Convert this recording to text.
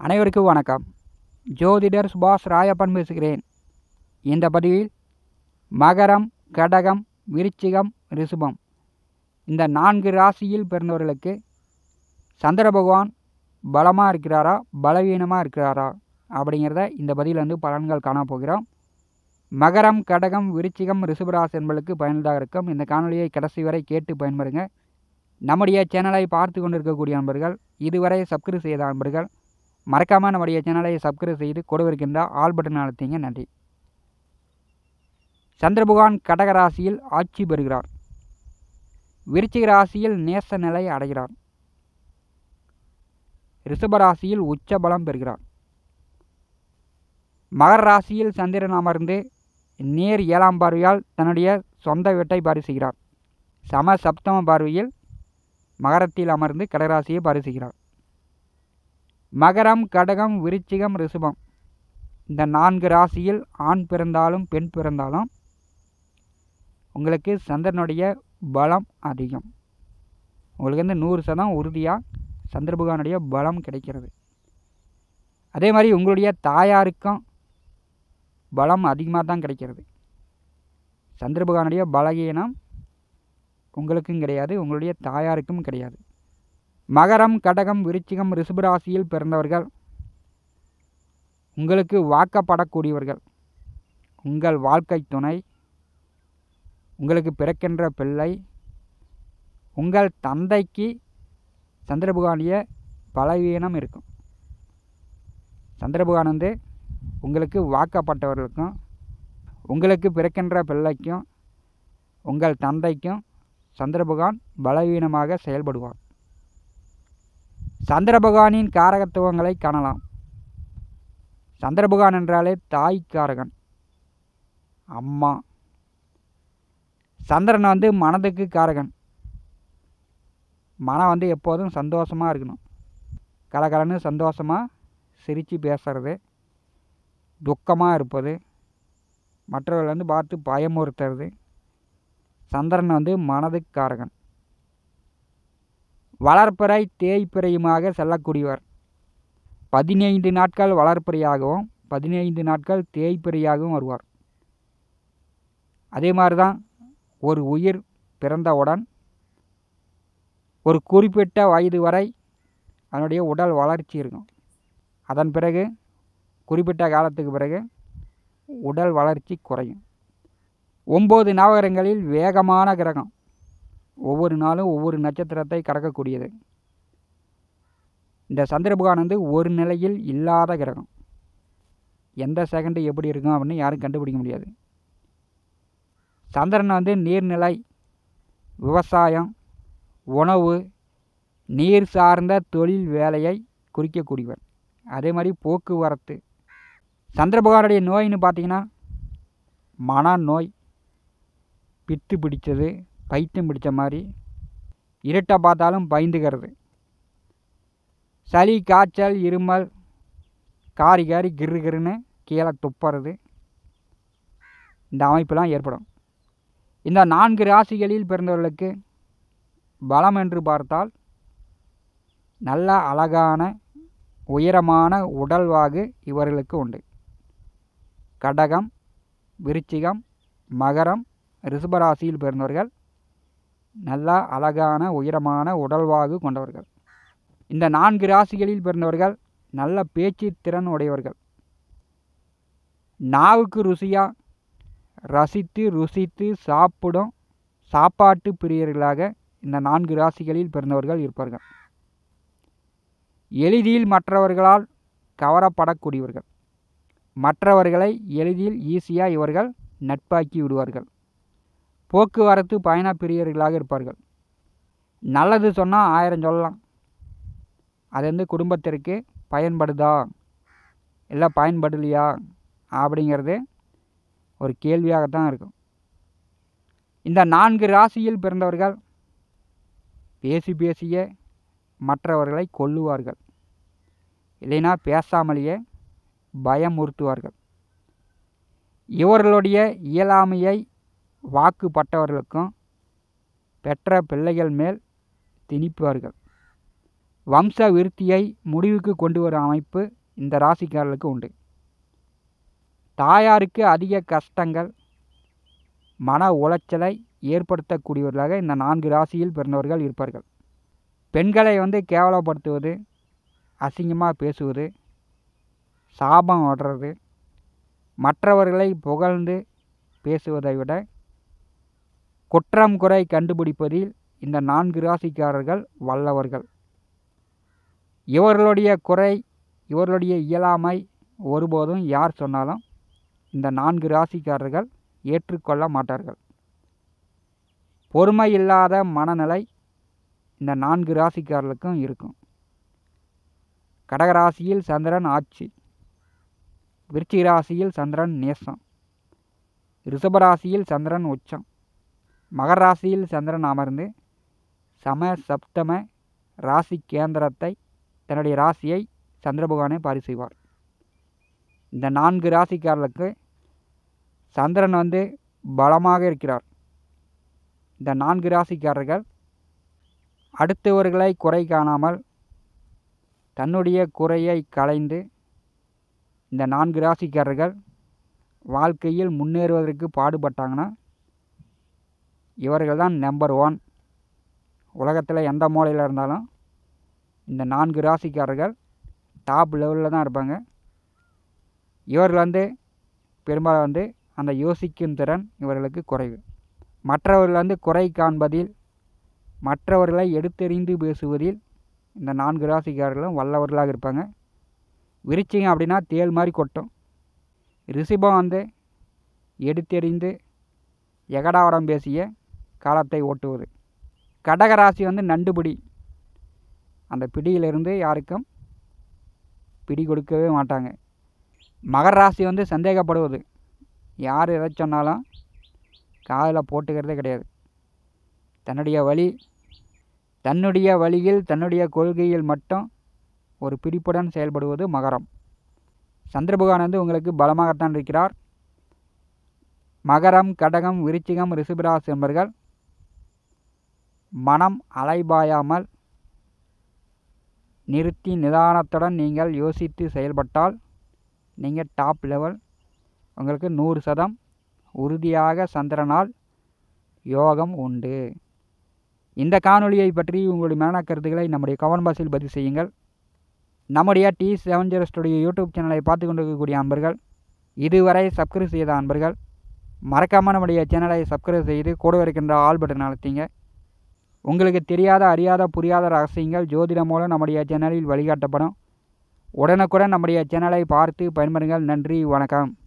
அனைவருக்கும் வணக்கம். ஜோதிடர் சுபாஷ் ராயப்பன் பேசுகிறேன். இந்த பதிவில் மகரம், கடகம், விருச்சிகம், ரிஷபம் இந்த 4 ராசியில் பிறந்தவர்களுக்கு சந்திர பகவான் பலமாக இருக்கிறாரா, பலவீனமாக இருக்கிறாரா அப்படிங்கிறத இந்த பதிவில் வந்து பலன்கள் காண போகிறோம். மகரம், கடகம், விருச்சிகம், ரிஷபராசி என்பதற்கு பயனுள்ளதாக இருக்கும். இந்த காணொலியை கடைசி வரை கேட்டு பயன்பெறுங்க. நம்முடைய சேனலை பார்த்து கொண்டிருக்கக்கூடிய நண்பர்கள், இதுவரை சப்ஸ்கிரைப் செய்த நண்பர்கள் மறக்காமல் நம்முடைய சேனலை சப்ஸ்கிரைப் செய்து கொடுவிருக்கின்ற ஆல் பட்டன் அழுத்திங்க. நன்றி. சந்திர பகவான் கடக ராசியில் ஆட்சி பெறுகிறார். விருச்சிக ராசியில் நேச நிலை அடைகிறார். ரிஷபராசியில் உச்ச பலம் பெறுகிறார். மகர ராசியில் சந்திரன் அமர்ந்து நேர் 7ஆம் பார்வையால் தன்னுடைய சொந்த வீட்டை பரிசுகிறார். சம சப்தம பார்வையில் மகரத்தில் அமர்ந்து கடகராசியை பரிசுகிறார். மகரம், கடகம், விருச்சிகம், ரிஷபம் இந்த 4 ராசியில் ஆண் பிறந்தாலும் பெண் பிறந்தாலும் உங்களுக்கு சந்திரனுடைய பலம் அதிகம். உங்களுக்கு வந்து 100% உறுதியாக சந்திர பகவானுடைய பலம் கிடைக்கிறது. அதே மாதிரி உங்களுடைய தாயாருக்கும் பலம் அதிகமாக தான் கிடைக்கிறது. சந்திர பகவானுடைய பலகீனம் உங்களுக்கும் கிடையாது, உங்களுடைய தாயாருக்கும் கிடையாது. மகரம், கடகம், விருச்சிகம், ரிஷபராசியில் பிறந்தவர்கள் உங்களுக்கு வாக்கப்படக்கூடியவர்கள். உங்கள் வாழ்க்கை துணை, உங்களுக்கு பிறக்கின்ற பிள்ளை, உங்கள் தந்தைக்கு சந்திர பகவானுடைய பலவீனம் இருக்கும். சந்திர பகவான் வந்து உங்களுக்கு வாக்கப்பட்டவர்களுக்கும் உங்களுக்கு பிறக்கின்ற பிள்ளைக்கும் உங்கள் தந்தைக்கும் சந்திர பகவான் பலவீனமாக செயல்படுவார். சந்திர பகவானின் காரகத்துவங்களை காணலாம். சந்திர பகவான் என்றாலே தாய்க்காரகன், அம்மா. சந்திரன் வந்து மனதுக்கு காரகன். மனம் வந்து எப்போதும் சந்தோஷமாக இருக்கணும். கலகலன்னு சந்தோஷமாக சிரித்து பேசுறது, துக்கமாக இருப்பது, மற்றவர்கள் வந்து பார்த்து பயமுறுத்துறது. சந்திரன் வந்து மனதுக்கு காரகன். வளர்ப்பிறை தேய்ப்பிறையுமாக செல்லக்கூடியவர். 15 நாட்கள் வளர்ப்பிறையாகவும் 15 நாட்கள் தேய்ப்பிறையாகவும் வருவார். அதே மாதிரி தான் ஒரு உயிர் பிறந்தவுடன் ஒரு குறிப்பிட்ட வயது வரை அதனுடைய உடல் வளர்ச்சி இருக்கும். அதன் பிறகு குறிப்பிட்ட காலத்துக்கு பிறகு உடல் வளர்ச்சி குறையும். 9 நவகிரகங்களில் வேகமான கிரகம். ஒவ்வொரு நாளும் ஒவ்வொரு நட்சத்திரத்தை கடக்கக்கூடியது. இந்த சந்திர பகவான் வந்து ஒரு நிலையில் இல்லாத கிரகம். எந்த செகண்டு எப்படி இருக்கும் அப்படின்னு யாரும் கண்டுபிடிக்க முடியாது. சந்திரன் வந்து நீர்நிலை, விவசாயம், உணவு, நீர் சார்ந்த தொழில் வேலையை குறிக்கக்கூடியவர். அதே மாதிரி போக்குவரத்து. சந்திர பகவானுடைய நோயின்னு பார்த்தீங்கன்னா மனநோய், பித்து பிடிச்சது, பைத்தியம் பிடிச்ச மாதிரி, இருட்டை பார்த்தாலும் பயந்துக்கிறது, சளி, காய்ச்சல், இருமல், காரி கிருன்னு கீழே துப்புறது, இந்த அமைப்பெல்லாம் ஏற்படும். இந்த 4 ராசிகளில் பிறந்தவர்களுக்கு பலம் என்று பார்த்தால் நல்ல அழகான உயரமான உடல்வாகு இவர்களுக்கு உண்டு. கடகம், விருச்சிகம், மகரம், ரிஷபராசியில் பிறந்தவர்கள் நல்ல அழகான உயரமான உடல்வாகு கொண்டவர்கள். இந்த 4 ராசிகளில் பிறந்தவர்கள் நல்ல பேச்சு திறன் உடையவர்கள். நாவுக்கு ருசியாக ரசித்து ருசித்து சாப்பிடும் சாப்பாட்டு பிரியர்களாக இந்த 4 ராசிகளில் பிறந்தவர்கள் இருப்பார்கள். எளிதில் மற்றவர்களால் கவரப்படக்கூடியவர்கள். மற்றவர்களை எளிதில் ஈஸியாக இவர்கள் நட்பாக்கி விடுவார்கள். போக்குவரத்து பயண பிரியர்களாக இருப்பார்கள். நல்லது சொன்னால் 1000 சொல்லலாம். அது வந்து குடும்பத்திற்கு பயன்படுதா இல்லை பயன்படலையா அப்படிங்கிறது ஒரு கேள்வியாகத்தான் இருக்கும். இந்த 4 ராசியில் பிறந்தவர்கள் பேசிய மற்றவர்களை கொல்லுவார்கள். இல்லைனா பேசாமலேயே பயமுறுத்துவார்கள். இவர்களுடைய இயலாமையை வாக்குப்பட்டவர்களுக்கும் பெற்ற பிள்ளைகள் மேல் திணிப்பார்கள். வம்ச விருத்தியை முடிவுக்கு கொண்டு வரும் அமைப்பு இந்த ராசிக்காரர்களுக்கு உண்டு. தாயாருக்கு அதிக கஷ்டங்கள், மன உளைச்சலை ஏற்படுத்தக்கூடியவர்களாக இந்த 4 ராசியில் பிறந்தவர்கள் இருப்பார்கள். பெண்களை கேவலப்படுத்துவது, அசிங்கமாக பேசுவது, சாபம் விடுறது, மற்றவர்களை புகழ்ந்து பேசுவதை விட குற்றம் குறை கண்டுபிடிப்பதில் இந்த 4 ராசிக்காரர்கள் வல்லவர்கள். இவர்களுடைய குறை, இவர்களுடைய இயலாமை ஒருபோதும் யார் சொன்னாலும் இந்த 4 ராசிக்காரர்கள் ஏற்றுக்கொள்ள மாட்டார்கள். பொறுமை இல்லாத மனநிலை இந்த 4 ராசிக்காரர்களுக்கும் இருக்கும். கடகராசியில் சந்திரன் ஆட்சி, விருச்சிக ராசியில் சந்திரன் நேசம், ரிஷபராசியில் சந்திரன் உச்சம், மகர ராசியில் சந்திரன் அமர்ந்து சம சப்தம ராசி கேந்திரத்தை தன்னுடைய ராசியை சந்திர பகவானை பாரி செய்வார். இந்த 4 ராசிக்காரர்களுக்கு சந்திரன் பலமாக இருக்கிறார். இந்த 4 ராசிக்காரர்கள் அடுத்தவர்களை குறை காணாமல் தன்னுடைய குறையை களைந்து இந்த 4 ராசிக்காரர்கள் வாழ்க்கையில் முன்னேறுவதற்கு பாடுபட்டாங்கன்னா இவர்கள் தான் நம்பர் 1. உலகத்தில் எந்த மூலையில் இருந்தாலும் இந்த 4 ராசிக்காரர்கள் டாப் லெவலில் தான் இருப்பாங்க. இவர்கள் பெரும்பாலும் அந்த யோசிக்கும் திறன் இவர்களுக்கு குறைவு. மற்றவர்கள் குறை காண்பதில், மற்றவர்களை எடுத்தெறிந்து பேசுவதில் இந்த 4 ராசிக்காரர்களும் வல்லவர்களாக இருப்பாங்க. விருச்சிகம் அப்படின்னா தேல் மாதிரி கொட்டும். ரிஷபம் எடுத்தெறிந்து எகடாவடம் பேசிய காலத்தை ஓட்டுவது. கடகராசி நண்டுபிடி, அந்த பிடியிலிருந்து யாருக்கும் பிடி கொடுக்கவே மாட்டாங்க. மகர ராசி சந்தேகப்படுவது, யார் எதை சொன்னாலும் காதில் போட்டுக்கிறதே கிடையாது. தன்னுடைய வழியில் தன்னுடைய கொள்கையில் மட்டும் ஒரு பிடிப்புடன் செயல்படுவது மகரம். சந்திர பகவான் உங்களுக்கு பலமாகத்தான் இருக்கிறார். மகரம், கடகம், விருச்சிகம், ரிஷபராசி என்பர்கள் மனம் அலைபாயாமல் நிறுத்தி நிதானத்துடன் நீங்கள் யோசித்து செயல்பட்டால் நீங்கள் டாப் லெவல். உங்களுக்கு 100% உறுதியாக சந்திரனால் யோகம் உண்டு. இந்த காணொளியை பற்றி உங்களுடைய மேலான கருத்துக்களை நம்முடைய கமெண்ட் பாக்ஸில் பதிவு செய்யுங்கள். நம்முடைய T70 ஸ்டுடியோ யூடியூப் சேனலை பார்த்து கொண்டிருக்கக்கூடிய அன்பர்கள், இதுவரை சப்ஸ்கிரைப் செய்த அன்பர்கள் மறக்காமல் நம்முடைய சேனலை சப்ஸ்கிரைப் செய்து கூட இருக்கின்ற ஆல் பட்டன் அழுத்திங்க. உங்களுக்கு தெரியாத, அறியாத, புரியாத ரகசியங்கள் ஜோதிடம் மூலம் நம்முடைய சேனலில் வழிகாட்டப்படும். உடனுக்குடன் நம்முடைய சேனலை பார்த்து பயன்பெறுங்கள். நன்றி, வணக்கம்.